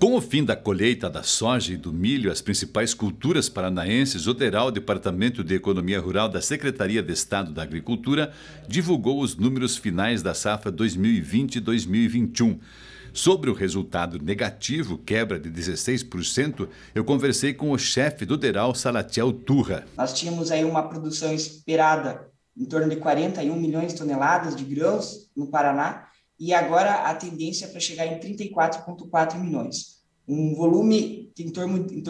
Com o fim da colheita da soja e do milho, as principais culturas paranaenses, o DERAL, Departamento de Economia Rural da Secretaria de Estado da Agricultura, divulgou os números finais da safra 2020-2021. Sobre o resultado negativo, quebra de 16%, eu conversei com o chefe do DERAL, Salatiel Turra. Nós tínhamos aí uma produção esperada em torno de 41 milhões de toneladas de grãos no Paraná, e agora a tendência é para chegar em 34,4 milhões. Um volume em torno de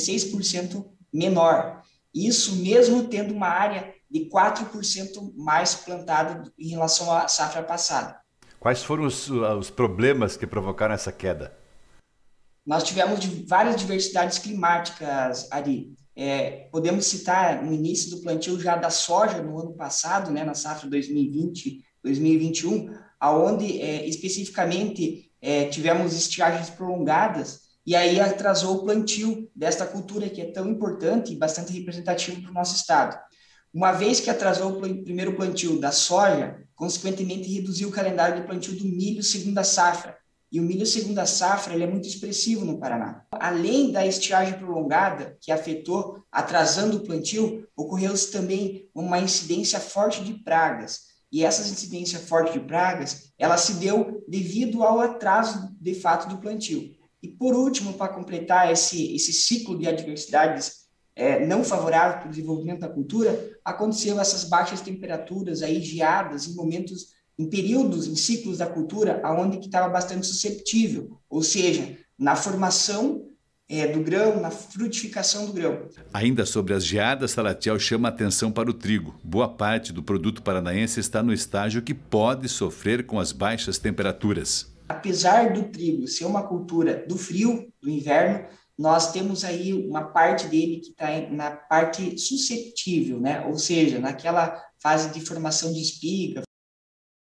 16% menor. Isso mesmo tendo uma área de 4% mais plantada em relação à safra passada. Quais foram os problemas que provocaram essa queda? Nós tivemos várias diversidades climáticas, Ari. Podemos citar no início do plantio já da soja no ano passado, né, na safra 2020-2021, aonde especificamente tivemos estiagens prolongadas e aí atrasou o plantio desta cultura que é tão importante e bastante representativa para o nosso estado. Uma vez que atrasou o primeiro plantio da soja, consequentemente reduziu o calendário de plantio do milho segunda safra. E o milho segunda safra ele é muito expressivo no Paraná. Além da estiagem prolongada, que afetou, atrasando o plantio, ocorreu também uma incidência forte de pragas. E essa incidência forte de pragas, ela se deu devido ao atraso, de fato, do plantio. E, por último, para completar esse ciclo de adversidades não favorável para o desenvolvimento da cultura, aconteceram essas baixas temperaturas, aí, geadas, em períodos, em ciclos da cultura, onde que estava bastante susceptível, ou seja, na formação do grão, na frutificação do grão. Ainda sobre as geadas, Salatiel chama a atenção para o trigo. Boa parte do produto paranaense está no estágio que pode sofrer com as baixas temperaturas. Apesar do trigo ser uma cultura do frio, do inverno, nós temos aí uma parte dele que está na parte susceptível, né? Ou seja, naquela fase de formação de espiga,